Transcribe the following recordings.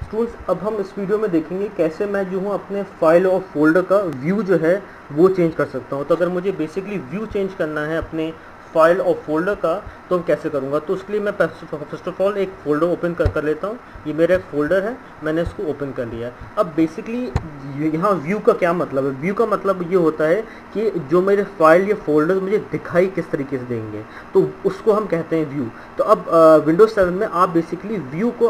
Students अब हम इस वीडियो में देखेंगे कैसे मैं जो हूँ अपने फाइल और फोल्डर का व्यू जो है वो चेंज कर सकता हूँ। तो अगर मुझे बेसिकली व्यू चेंज करना है अपने फाइल और फोल्डर का तो मैं कैसे करूँगा। तो उसके लिए मैं फर्स्ट ऑफ ऑल एक फ़ोल्डर ओपन कर लेता हूँ। ये मेरा एक फ़ोल्डर है, मैंने इसको ओपन कर लिया है। अब बेसिकली यहाँ व्यू का क्या मतलब है। व्यू का मतलब ये होता है कि जो मेरे फाइल या फोल्डर मुझे दिखाई किस तरीके से देंगे, तो उसको हम कहते हैं व्यू। तो अब विंडोज 7 में आप बेसिकली व्यू को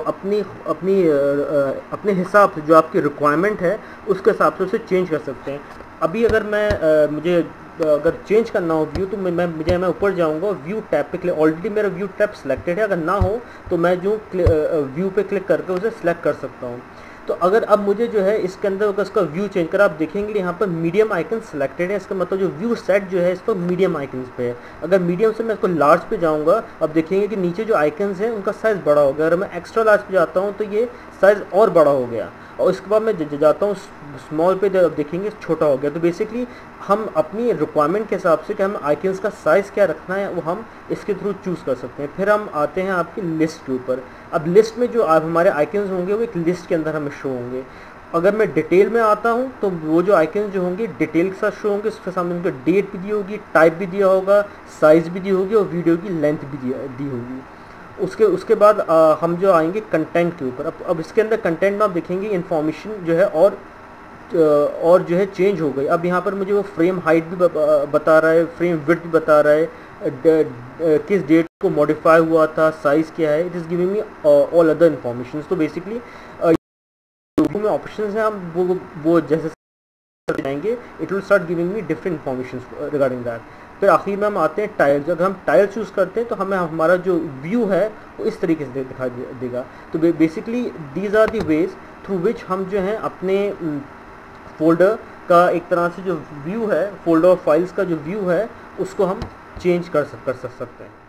अपने हिसाब से, जो आपकी रिक्वायरमेंट है उसके हिसाब से उसे चेंज कर सकते हैं। अभी अगर मैं मुझे अगर चेंज करना हो व्यू तो मैं ऊपर जाऊंगा, व्यू टैब पे क्लिक। ऑलरेडी मेरा व्यू टैब सिलेक्टेड है, अगर ना हो तो मैं जो व्यू पे क्लिक करके उसे सिलेक्ट कर सकता हूँ। तो अगर अब मुझे जो है इसके अंदर अगर इसका व्यू चेंज करा, आप देखेंगे यहाँ पर मीडियम आइकन सिलेक्टेड है। इसका मतलब जो व्यू सेट जो है इस पर मीडियम आइकन्स पे है। अगर मीडियम से मैं इसको लार्ज पे जाऊँगा, अब देखेंगे कि नीचे जो आइकन्स हैं उनका साइज़ बड़ा हो गया। अगर मैं एक्स्ट्रा लार्ज पे जाता हूँ तो ये साइज़ और बड़ा हो गया, और इसके बाद मैं जाता हूँ स्मॉल पे, जब देखेंगे छोटा हो गया। तो बेसिकली हम अपनी रिक्वायरमेंट के हिसाब से कि हम आइकन्स का साइज़ क्या रखना है वो हम इसके थ्रू चूज़ कर सकते हैं। फिर हम आते हैं आपकी लिस्ट के ऊपर। अब लिस्ट में जो हमारे आइकन्स होंगे वो एक लिस्ट के अंदर हमें शो होंगे। अगर मैं डिटेल में आता हूँ तो वो जो आइकन्स जो होंगे डिटेल के साथ शो होंगे। उसके सामने उनका डेट भी दी होगी, टाइप भी दिया होगा, साइज़ भी दी होगी और वीडियो की लेंथ भी दी होगी। उसके बाद हम जो आएंगे कंटेंट के ऊपर। अब इसके अंदर कंटेंट में आप देखेंगे इन्फॉर्मेशन जो है और जो है चेंज हो गई। अब यहाँ पर मुझे वो फ्रेम हाइट भी बता रहा है, फ्रेम विड्थ भी बता रहा है, किस डेट को मॉडिफाई हुआ था, साइज़ क्या है। It is giving me all other information. तो बेसिकली में ऑप्शंस हैं, हम वो जैसे जाएंगे it will start giving me different information regarding that. फिर आखिर में हम आते हैं टायर। अगर हम टायर चूज़ करते हैं तो हमें हमारा जो व्यू है वो इस तरीके से दिखाई देगा। तो basically these are the ways through which हम जो है अपने फोल्डर का एक तरह से जो व्यू है, फोल्डर ऑफ फाइल्स का जो व्यू है उसको हम चेंज कर सकते हैं।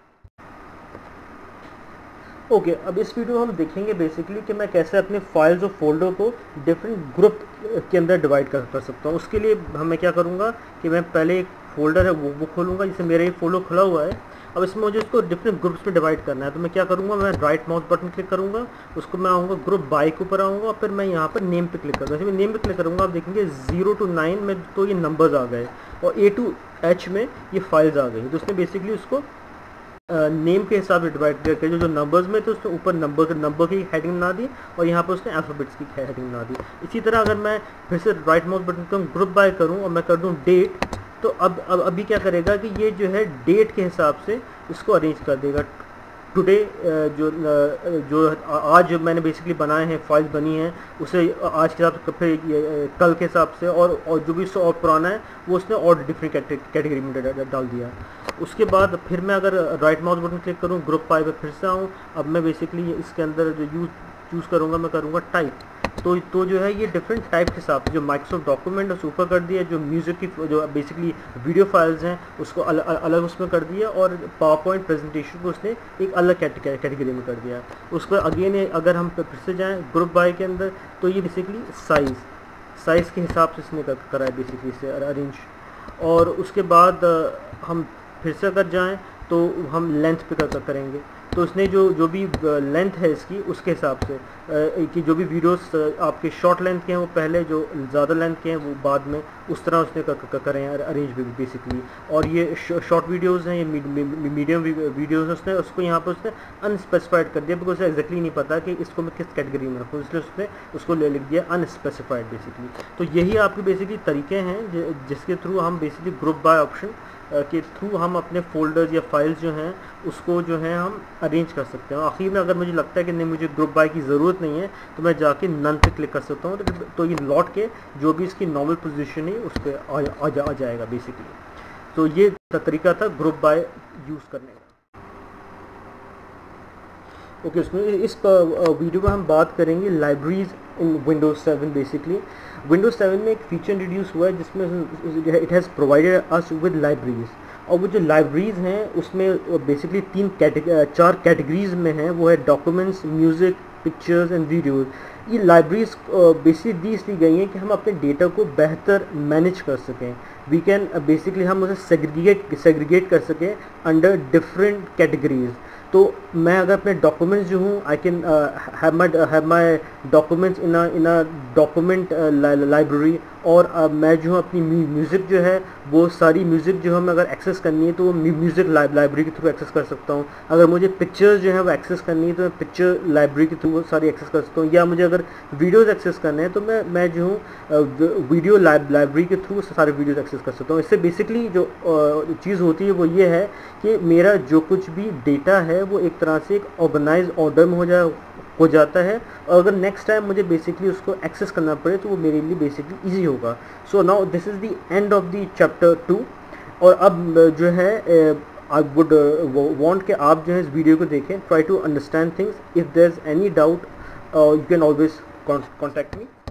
ओके, अब इस वीडियो में हम देखेंगे बेसिकली कि मैं कैसे अपने फाइल्स और फोल्डर को डिफरेंट ग्रुप के अंदर डिवाइड कर सकता हूँ। उसके लिए मैं क्या करूँगा कि मैं पहले एक फ़ोल्डर है वो खोलूँगा, जैसे मेरा ये फोल्डर खुला हुआ है। अब इसमें मुझे इसको डिफरेंट ग्रुप्स में डिवाइड करना है। तो मैं क्या करूँगा, मैं राइट माउस बटन क्लिक करूँगा, उसको मैं आऊँगा ग्रुप बाय के ऊपर आऊँगा, फिर मैं यहाँ पर नेम पे क्लिक करूँगा। जैसे मैं नेम पे क्लिक करूँगा आप देखेंगे 0 to 9 में तो ये नंबर्स आ गए और A to H में ये फाइल्स आ गई। तो उसने बेसिकली उसको नेम के हिसाब से डिवाइड करके जो नंबर्स में तो उसने ऊपर नंबर की हेडिंग बना दी और यहाँ पर उसने अल्फ़ाबेट्स की हेडिंग बना दी। इसी तरह अगर मैं फिर से राइट माउस बटन को ग्रुप बाय करूँ और मैं कर दूँ डेट, तो अभी क्या करेगा कि ये जो है डेट के हिसाब से इसको अरेंज कर देगा। टुडे जो आज मैंने बेसिकली बनाए हैं, फाइल्स बनी हैं, उसे आज के हिसाब से, फिर कल के हिसाब से, और जो भी और पुराना है वो उसने और डिफरेंट कैटेगरी में डाल दिया। उसके बाद फिर मैं अगर राइट माउस बटन क्लिक करूँ, ग्रुप पाई पे फिर से आऊँ। अब मैं बेसिकली इसके अंदर जो चूज़ करूँगा, मैं करूँगा टाइप। तो जो है ये डिफरेंट टाइप के हिसाब से जो माइक्रोसॉफ्ट डॉक्यूमेंट है उसको ऊपर कर दिया, जो म्यूज़िक की जो बेसिकली वीडियो फाइल्स हैं उसको अलग उसमें कर दिया, और पावर पॉइंट प्रेजेंटेशन को उसने एक अलग कैटेगरी में कर दिया। उसको अगेन अगर हम फिर से जाएँ ग्रुप बाय के अंदर, तो ये बेसिकली साइज़ के हिसाब से इसने करा है बेसिकली इसे अरेंज। और उसके बाद हम फिर से अगर जाएँ तो हम लेंथ पे करेंगे। तो उसने जो भी लेंथ है इसकी उसके हिसाब से कि जो भी वीडियोस आपके शॉर्ट लेंथ के हैं वो पहले, जो ज़्यादा लेंथ के हैं वो बाद में, उस तरह उसने करें अरेंज बेसिकली। और ये शॉर्ट वीडियोस हैं, ये मीडियम वीडियोस हैं, उसने उसको यहाँ पर उसने अनस्पेसिफाइड कर दिया, बिकॉज उसे एग्जैक्टली नहीं पता कि इसको मैं किस कैटेगरी में रखूँ, इसलिए उसने उसको लिख दिया अनस्पेसिफाइड बेसिकली। तो यही आपके बेसिकली तरीके हैं जिसके थ्रू हम बेसिकली ग्रुप बाय ऑप्शन के थ्रू हम अपने फोल्डर्स या फाइल्स जो हैं उसको जो है हम अरेंज कर सकते हैं। आखिर में अगर मुझे लगता है कि नहीं मुझे ग्रुप बाय की ज़रूरत नहीं है तो मैं जाके नन पे क्लिक कर सकता हूँ, तो ये लौट के जो भी इसकी नॉर्मल पोजीशन है उस पर आ जाएगा बेसिकली। तो ये तरीका था ग्रुप बाय यूज़ करने का। ओके, उसमें इस वीडियो में हम बात करेंगे libraries in Windows 7। Basically Windows 7 में एक फीचर इंट्रोड्यूस हुआ है जिसमें it has provided us with libraries, और वो जो लाइब्रेरीज हैं उसमें बेसिकली 4 कैटेगरीज में हैं। वो है documents, music, pictures and videos. ये लाइब्रेरीज बेसिकली इसलिए गई हैं कि हम अपने डेटा को बेहतर मैनेज कर सकें। वी कैन बेसिकली हम उसे सेग्रीगेट कर सकें अंडर डिफरेंट कैटेगरीज। तो मैं अगर अपने डॉक्यूमेंट्स जो हूँ I can have my documents in a document library, और मैं जो हूँ अपनी म्यूज़िक जो है वो सारी म्यूज़िक जो हमें अगर एक्सेस करनी है तो वो म्यूज़िक लाइब्रेरी के थ्रू एक्सेस कर सकता हूँ। अगर मुझे पिक्चर्स जो है वो एक्सेस करनी है तो मैं पिक्चर लाइब्रेरी के थ्रू वो सारी एक्सेस कर सकता हूँ, या मुझे अगर वीडियोज़ एक्सेस करने हैं तो मैं जो हूँ वीडियो लाइब्रेरी के थ्रू सारे वीडियोज़ एक्सेस कर सकता हूँ। इससे बेसिकली जो चीज़ होती है वो ये है कि मेरा जो कुछ भी डेटा है वो एक तरह से एक ऑर्गेनाइज ऑर्डर में हो जाता है, और अगर नेक्स्ट टाइम मुझे बेसिकली उसको एक्सेस करना पड़े तो वो मेरे लिए बेसिकली ईजी होगा। So now this is the end of the chapter 2। और अब जो है आई वुड वांट कि आप जो है इस वीडियो को देखें, try to understand things. If there is any doubt you can always contact me.